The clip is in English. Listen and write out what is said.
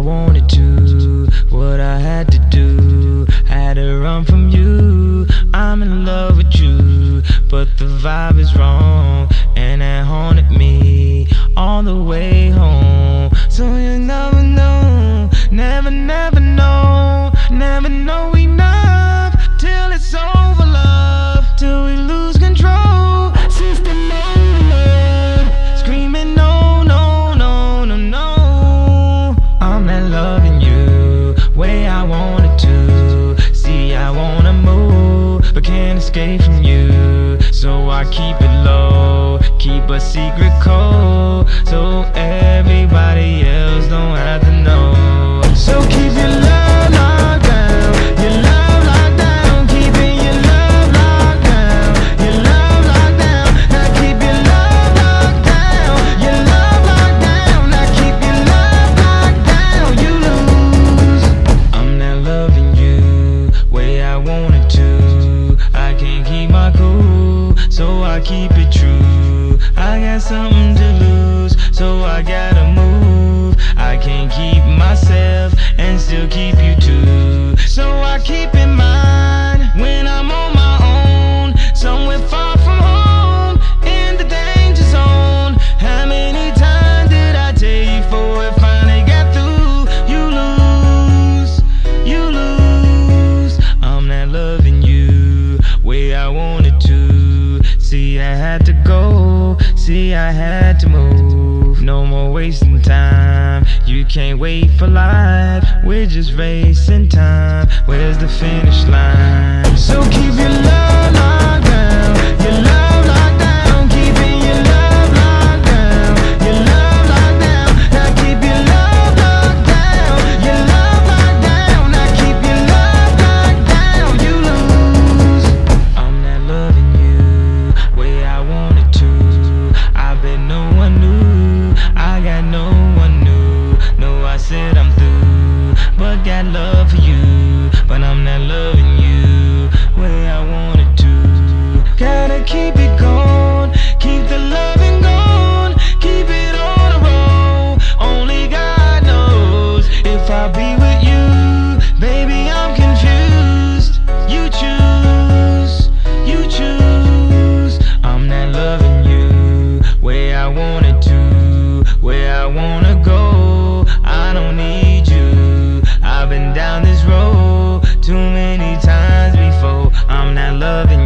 wanted to, what I had to do. Had to run from you. I'm in love with you, but the vibe is wrong, and it haunted me all the way home. So you never know, never know, never know enough till it's over, love, till we lose control. System overload, screaming no, no, no, no, no. I'm not loving you way I wanted to. See, I wanna move, but can't escape from you. So I keep it low, keep a secret code, so everybody else don't have to know. So keep your love locked down, your love locked down, keeping your love locked down, your love locked down. Now keep your love locked down, your love locked down. Now keep your love locked down, you lose. I'm not loving you way I wanted to. I can't keep my cool, so I keep it true. I got something to lose, so I gotta move. I can't keep myself and still keep you too. So I keep in mind when I'm on my own, somewhere far from home, in the danger zone. How many times did I tell you before it finally got through? You lose, you lose. I'm not loving you way I wanted to. See, I had to go, see, I had to move. No more wasting time, you can't wait for life. We're just racing time, where's the finish line? So keep your love locked down, your love locked down, keeping your love locked down, your love locked down. Now keep your love locked down, your love locked down. Now keep your love locked down, you lose. I'm not loving you way I wanted to. I bet no one knew, I got no one new. No, I said I'm through, but got love for you, but I'm not loving you way I wanted to. Gotta keep it going, keep the loving going, keep it on a roll. Only God knows if I'll be with you. Baby, I'm confused. You choose, you choose. I'm not loving you way I wanted to, where I wanna go. I don't need you. I've been down this road too many times before. I'm not loving